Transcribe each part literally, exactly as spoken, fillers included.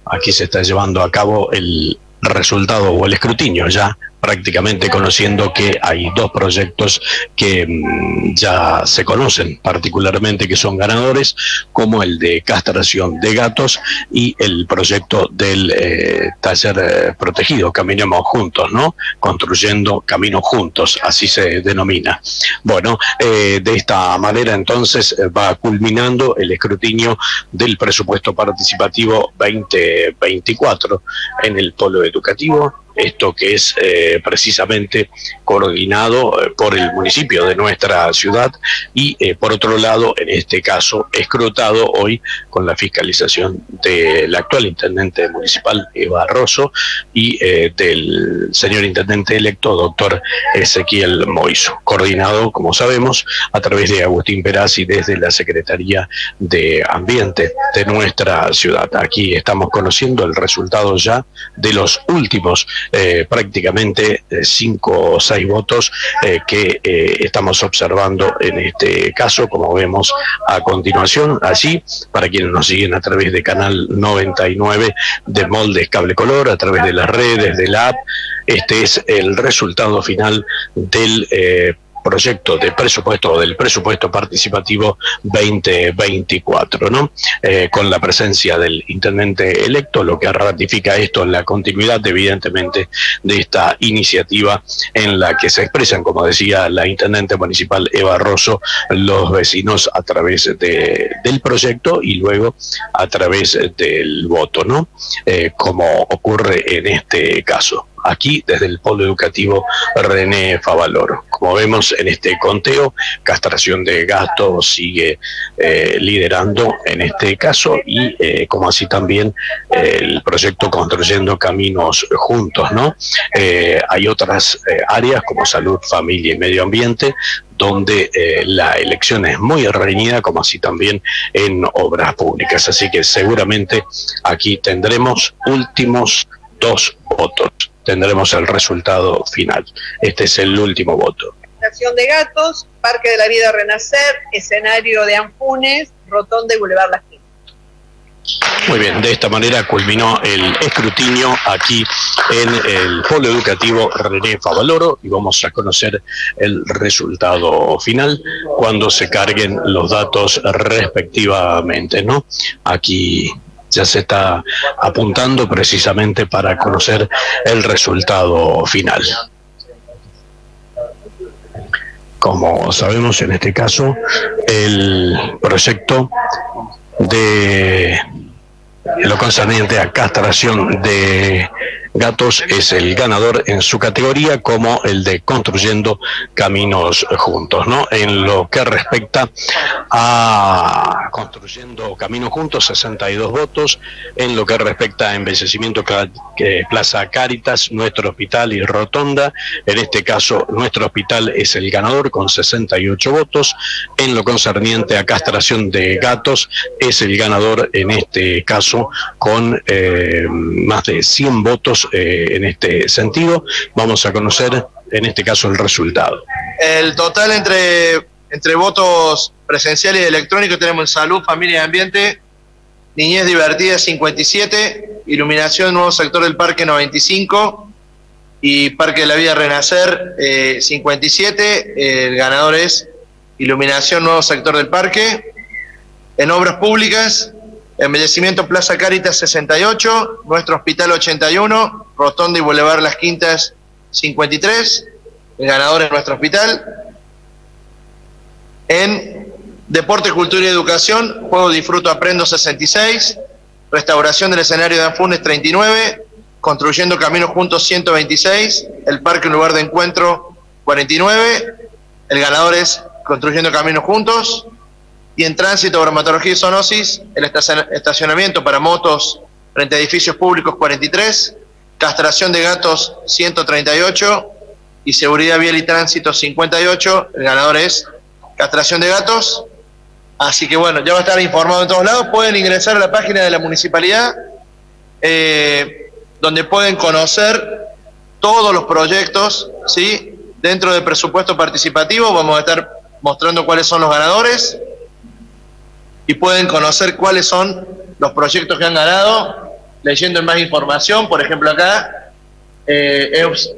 aquí se está llevando a cabo el resultado o el escrutinio, ya prácticamente conociendo que hay dos proyectos que mmm, ya se conocen particularmente, que son ganadores, como el de castración de gatos y el proyecto del eh, taller eh, protegido, Caminemos Juntos, ¿no? Construyendo Caminos Juntos, así se denomina. Bueno, eh, de esta manera entonces va culminando el escrutinio del presupuesto participativo veinte veinticuatro en el polo educativo. Esto que es eh, precisamente coordinado eh, por el municipio de nuestra ciudad y eh, por otro lado, en este caso, escrutado hoy con la fiscalización del actual intendente municipal, Eva Rosso, y eh, del señor intendente electo, doctor Ezequiel Moiso, coordinado, como sabemos, a través de Agustín Perazzi desde la Secretaría de Ambiente de nuestra ciudad. Aquí estamos conociendo el resultado ya de los últimos Eh, prácticamente eh, cinco o seis votos eh, que eh, estamos observando en este caso, como vemos a continuación allí, para quienes nos siguen a través de Canal noventa y nueve de Moldes Cable Color, a través de las redes, de la app. Este es el resultado final del eh, proyecto de presupuesto, del presupuesto participativo veinte veinticuatro, ¿no? Eh, con la presencia del intendente electo, lo que ratifica esto en la continuidad, evidentemente, de esta iniciativa en la que se expresan, como decía la intendente municipal Eva Rosso, los vecinos a través de, del proyecto y luego a través del voto, ¿no? Eh, como ocurre en este caso. Aquí desde el polo educativo René Favaloro. Como vemos en este conteo, castración de gatos sigue eh, liderando en este caso y eh, como así también eh, el proyecto Construyendo Caminos Juntos, ¿no? Eh, hay otras eh, áreas como salud, familia y medio ambiente, donde eh, la elección es muy reñida, como así también en obras públicas. Así que seguramente aquí tendremos últimos dos votos. Tendremos el resultado final. Este es el último voto. Estación de Gatos, Parque de la Vida Renacer, escenario de Anfunes, Rotonda y Boulevard Las Quintas. Muy bien, de esta manera culminó el escrutinio aquí en el polo educativo René Favaloro y vamos a conocer el resultado final cuando se carguen los datos respectivamente, ¿no? Aquí ya se está apuntando precisamente para conocer el resultado final. Como sabemos, en este caso, el proyecto de lo concerniente a castración de gatos es el ganador en su categoría, como el de Construyendo Caminos Juntos, ¿no? En lo que respecta a Construyendo Caminos Juntos, sesenta y dos votos. En lo que respecta a Embellecimiento Plaza Cáritas, Nuestro Hospital y Rotonda, en este caso Nuestro Hospital es el ganador con sesenta y ocho votos. En lo concerniente a castración de gatos es el ganador en este caso con eh, más de cien votos eh, en este sentido. Vamos a conocer en este caso el resultado. El total entre, entre votos presenciales y electrónicos tenemos en salud, familia y ambiente, niñez divertida cincuenta y siete, iluminación nuevo sector del parque noventa y cinco y Parque de la Vida Renacer eh, cincuenta y siete. Eh, el ganador es iluminación nuevo sector del parque. En obras públicas, Embellecimiento Plaza Cáritas sesenta y ocho, Nuestro Hospital ochenta y uno, Rotonda y Boulevard Las Quintas cincuenta y tres, el ganador es Nuestro Hospital. En Deporte, Cultura y Educación, Juego, Disfruto, Aprendo sesenta y seis, Restauración del Escenario de Anfunes treinta y nueve, Construyendo Caminos Juntos ciento veintiséis, el Parque Un Lugar de Encuentro cuarenta y nueve, el ganador es Construyendo Caminos Juntos. Y en tránsito, bromatología y zoonosis, el estacionamiento para motos frente a edificios públicos cuarenta y tres, castración de gatos ciento treinta y ocho y seguridad vial y tránsito cincuenta y ocho, el ganador es castración de gatos. Así que bueno, ya va a estar informado en todos lados. Pueden ingresar a la página de la municipalidad, eh, donde pueden conocer todos los proyectos, ¿sí? Dentro del presupuesto participativo vamos a estar mostrando cuáles son los ganadores y pueden conocer cuáles son los proyectos que han ganado leyendo más información, por ejemplo acá, eh, es,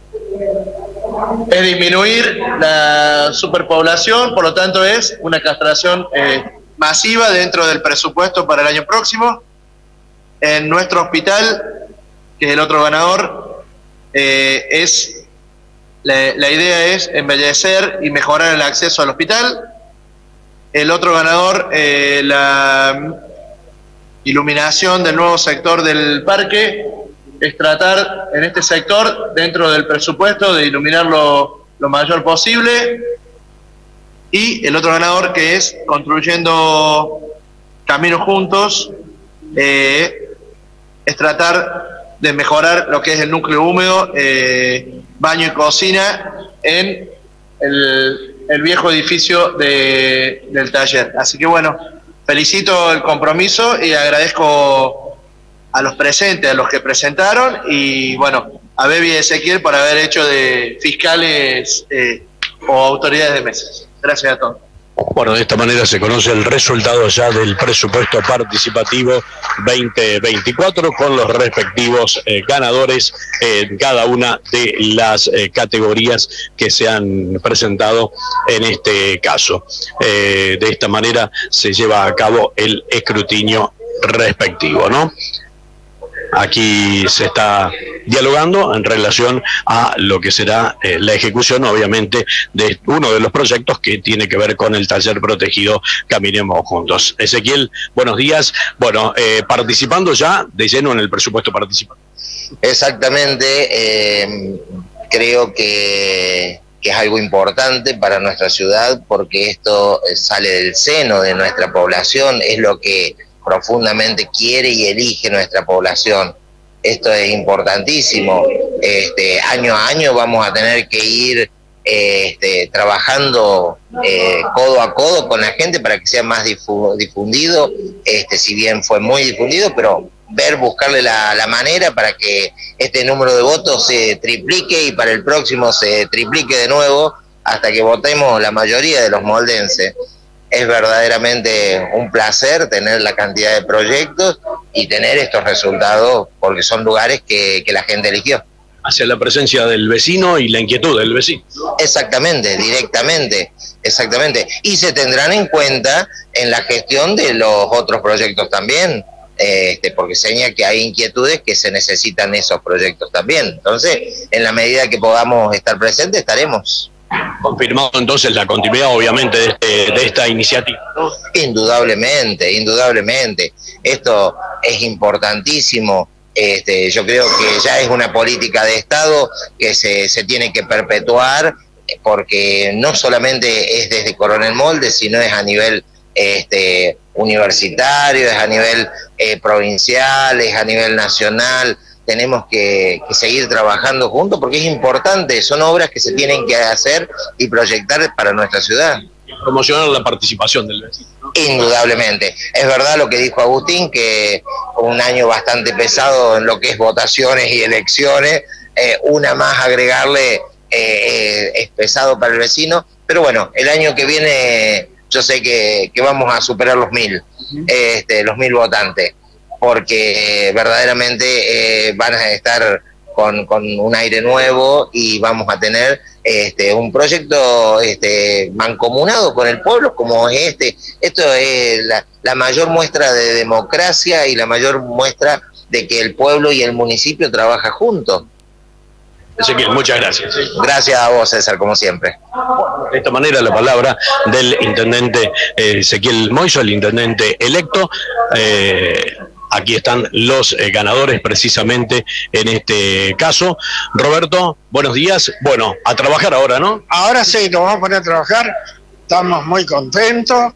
es disminuir la superpoblación, por lo tanto es una castración eh, masiva dentro del presupuesto para el año próximo. En nuestro hospital, que es el otro ganador, eh, es la, la idea es embellecer y mejorar el acceso al hospital. El otro ganador, eh, la iluminación del nuevo sector del parque, es tratar en este sector, dentro del presupuesto, de iluminarlo lo mayor posible. Y el otro ganador, que es construyendo caminos juntos, eh, es tratar de mejorar lo que es el núcleo húmedo, eh, baño y cocina en el, el viejo edificio de, del taller. Así que bueno, felicito el compromiso y agradezco a los presentes, a los que presentaron, y bueno, a Bebi y Ezequiel por haber hecho de fiscales eh, o autoridades de mesas. Gracias a todos. Bueno, de esta manera se conoce el resultado ya del presupuesto participativo veinte veinticuatro con los respectivos eh, ganadores en cada una de las eh, categorías que se han presentado en este caso. Eh, de esta manera se lleva a cabo el escrutinio respectivo, ¿no? Aquí se está dialogando en relación a lo que será eh, la ejecución, obviamente, de uno de los proyectos que tiene que ver con el taller protegido Caminemos Juntos. Ezequiel, buenos días. Bueno, eh, participando ya de lleno en el presupuesto participativo. Exactamente, eh, creo que, que es algo importante para nuestra ciudad, porque esto sale del seno de nuestra población, es lo que profundamente quiere y elige nuestra población. Esto es importantísimo. Este, año a año vamos a tener que ir eh, este, trabajando eh, codo a codo con la gente para que sea más difu difundido, este, si bien fue muy difundido, pero ver, buscarle la, la manera para que este número de votos se triplique y para el próximo se triplique de nuevo hasta que votemos la mayoría de los moldenses. Es verdaderamente un placer tener la cantidad de proyectos y tener estos resultados, porque son lugares que, que la gente eligió. Hacia la presencia del vecino y la inquietud del vecino. Exactamente, directamente, exactamente. Y se tendrán en cuenta en la gestión de los otros proyectos también, este, porque señala que hay inquietudes que se necesitan esos proyectos también. Entonces, en la medida que podamos estar presentes, estaremos. Confirmado entonces la continuidad, obviamente, de, este, de esta iniciativa, ¿no? Indudablemente, indudablemente. Esto es importantísimo. Este, yo creo que ya es una política de Estado que se, se tiene que perpetuar, porque no solamente es desde Coronel Moldes, sino es a nivel este, universitario, es a nivel eh, provincial, es a nivel nacional. Tenemos que, que seguir trabajando juntos porque es importante, son obras que se tienen que hacer y proyectar para nuestra ciudad. Promocionar la participación del vecino, ¿no? Indudablemente. Es verdad lo que dijo Agustín, que un año bastante pesado en lo que es votaciones y elecciones, eh, una más agregarle eh, eh, es pesado para el vecino, pero bueno, el año que viene yo sé que, que vamos a superar los mil, uh-huh. este, los mil votantes, porque verdaderamente eh, van a estar con, con un aire nuevo y vamos a tener este, un proyecto este, mancomunado con el pueblo como es este. Esto es la, la mayor muestra de democracia y la mayor muestra de que el pueblo y el municipio trabajan juntos. Ezequiel, muchas gracias. Gracias a vos, César, como siempre. De esta manera la palabra del intendente eh, Ezequiel Moiso, el intendente electo. Eh, Aquí están los eh, ganadores precisamente en este caso. Roberto, buenos días. Bueno, a trabajar ahora, ¿no? Ahora sí, nos vamos a poner a trabajar. Estamos muy contentos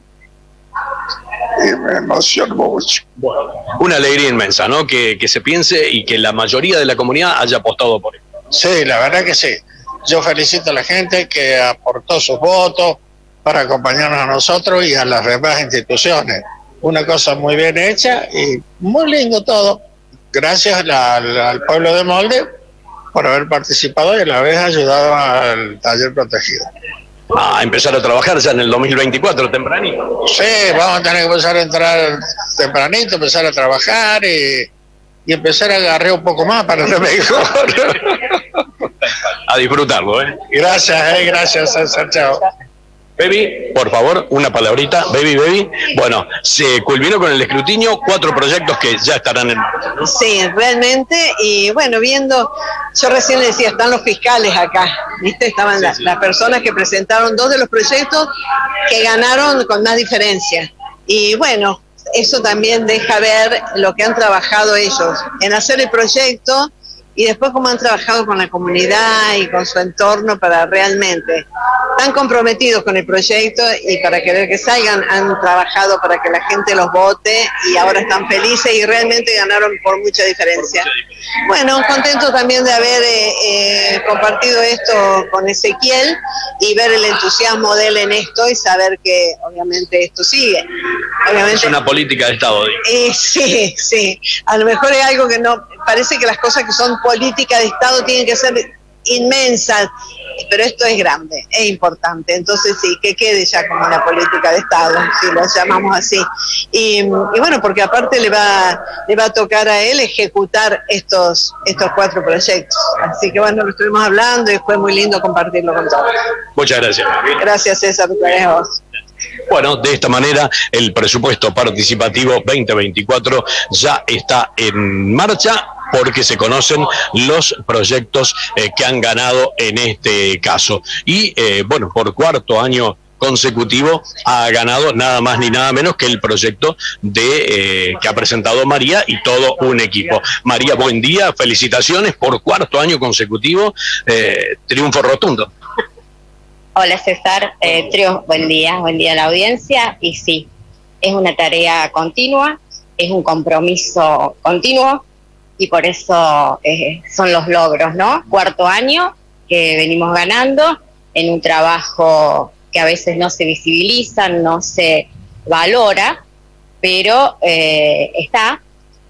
y me emociona mucho. Bueno, una alegría inmensa, ¿no? Que, que se piense y que la mayoría de la comunidad haya apostado por él. Sí, la verdad que sí. Yo felicito a la gente que aportó sus votos para acompañarnos a nosotros y a las demás instituciones. Una cosa muy bien hecha y muy lindo todo. Gracias la, la, al pueblo de Molde por haber participado y a la vez ayudado al taller protegido. A empezar a trabajar ya en el dos mil veinticuatro, tempranito. Sí, vamos a tener que empezar a entrar tempranito, empezar a trabajar y, y empezar a agarrar un poco más para lo mejor. A disfrutarlo, ¿eh? Gracias, eh, gracias, César, chao. Baby, por favor, una palabrita. Baby, baby. Bueno, se culminó con el escrutinio, cuatro proyectos que ya estarán en marcha, ¿no? Sí, realmente, y bueno, viendo, yo recién le decía, están los fiscales acá, ¿viste? Estaban Sí, la- sí. las personas que presentaron dos de los proyectos que ganaron con más diferencia. Y bueno, eso también deja ver lo que han trabajado ellos en hacer el proyecto y después cómo han trabajado con la comunidad y con su entorno para realmente, tan comprometidos con el proyecto y para querer que salgan, han trabajado para que la gente los vote y ahora están felices y realmente ganaron por mucha diferencia. Bueno, contento también de haber eh, eh, compartido esto con Ezequiel y ver el entusiasmo de él en esto y saber que obviamente esto sigue. Obviamente, Es una política de Estado, digo. eh, sí, sí. A lo mejor es algo que no, parece que las cosas que son políticas de Estado tienen que ser inmensas, pero esto es grande, es importante. Entonces sí, que quede ya como una política de Estado, si lo llamamos así. Y, y bueno, porque aparte le va, le va a tocar a él ejecutar estos, estos cuatro proyectos. Así que bueno, lo estuvimos hablando y fue muy lindo compartirlo con todos. Muchas gracias. Gracias, César, a vos. Bueno, de esta manera el presupuesto participativo veinte veinticuatro ya está en marcha porque se conocen los proyectos eh, que han ganado en este caso. Y eh, bueno, por cuarto año consecutivo ha ganado nada más ni nada menos que el proyecto de eh, que ha presentado María y todo un equipo. María, buen día, felicitaciones por cuarto año consecutivo, eh, triunfo rotundo. Hola César, eh, Trio, buen día, buen día a la audiencia. Y sí, es una tarea continua, es un compromiso continuo y por eso eh, son los logros, ¿no? Cuarto año que venimos ganando en un trabajo que a veces no se visibiliza, no se valora, pero eh, está,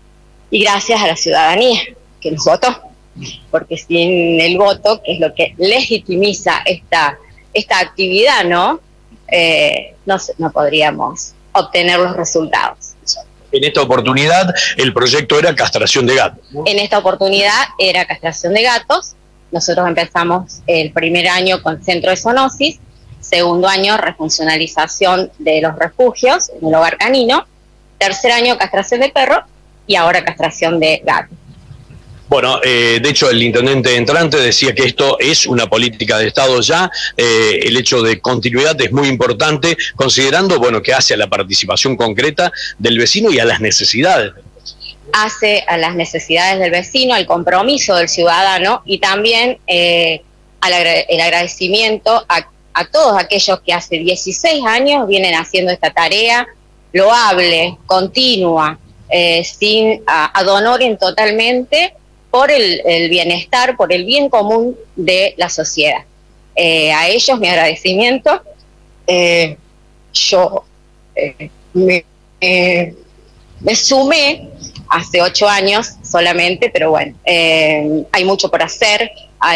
y gracias a la ciudadanía que nos votó, porque sin el voto, que es lo que legitimiza esta esta actividad, ¿no? Eh, no, no podríamos obtener los resultados. En esta oportunidad el proyecto era castración de gatos, ¿no? En esta oportunidad era castración de gatos. Nosotros empezamos el primer año con centro de zoonosis, segundo año refuncionalización de los refugios en el hogar canino, tercer año castración de perro y ahora castración de gatos. Bueno, eh, de hecho el intendente entrante decía que esto es una política de Estado ya, eh, el hecho de continuidad es muy importante, considerando bueno que hace a la participación concreta del vecino y a las necesidades. Hace a las necesidades del vecino, al compromiso del ciudadano y también eh, al agra- el agradecimiento a, a todos aquellos que hace dieciséis años vienen haciendo esta tarea loable, continua, eh, sin a, ad honorem totalmente, por el, el bienestar, por el bien común de la sociedad. Eh, a ellos mi agradecimiento. Eh, yo eh, me, eh, me sumé hace ocho años solamente, pero bueno, eh, hay mucho por hacer,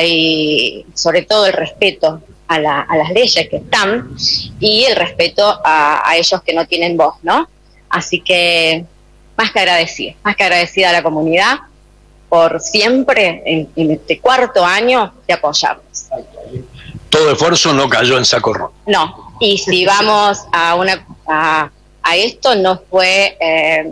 hay sobre todo el respeto a, la, a las leyes que están y el respeto a, a ellos que no tienen voz, ¿no? Así que más que agradecida, más que agradecida a la comunidad por siempre, en, en este cuarto año, de apoyarnos. Todo esfuerzo no cayó en saco roto. No, y si vamos a una a, a esto, no fue eh,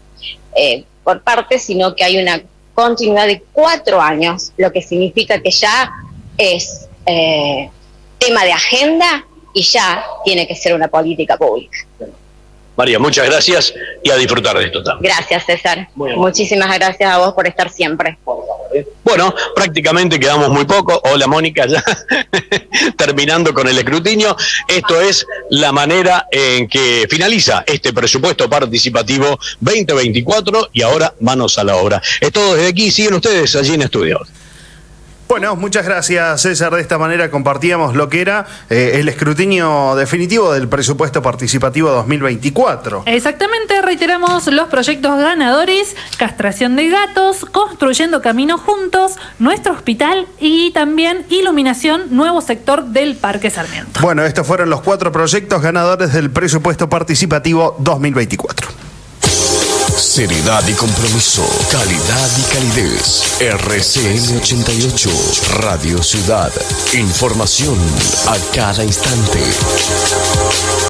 eh, por parte, sino que hay una continuidad de cuatro años, lo que significa que ya es eh, tema de agenda y ya tiene que ser una política pública. María, muchas gracias y a disfrutar de esto también. Gracias, César. Muchísimas gracias a vos por estar siempre. Bueno, prácticamente quedamos muy poco. Hola, Mónica, ya terminando con el escrutinio. Esto es la manera en que finaliza este presupuesto participativo veinte veinticuatro y ahora manos a la obra. Es todo desde aquí. Siguen ustedes allí en estudios. Bueno, muchas gracias, César. De esta manera compartíamos lo que era eh, el escrutinio definitivo del presupuesto participativo dos mil veinticuatro. Exactamente, reiteramos los proyectos ganadores: castración de gatos, construyendo caminos juntos, nuestro hospital y también iluminación, nuevo sector del Parque Sarmiento. Bueno, estos fueron los cuatro proyectos ganadores del presupuesto participativo dos mil veinticuatro. Seriedad y compromiso, calidad y calidez. R C N ochenta y ocho, Radio Ciudad. Información a cada instante.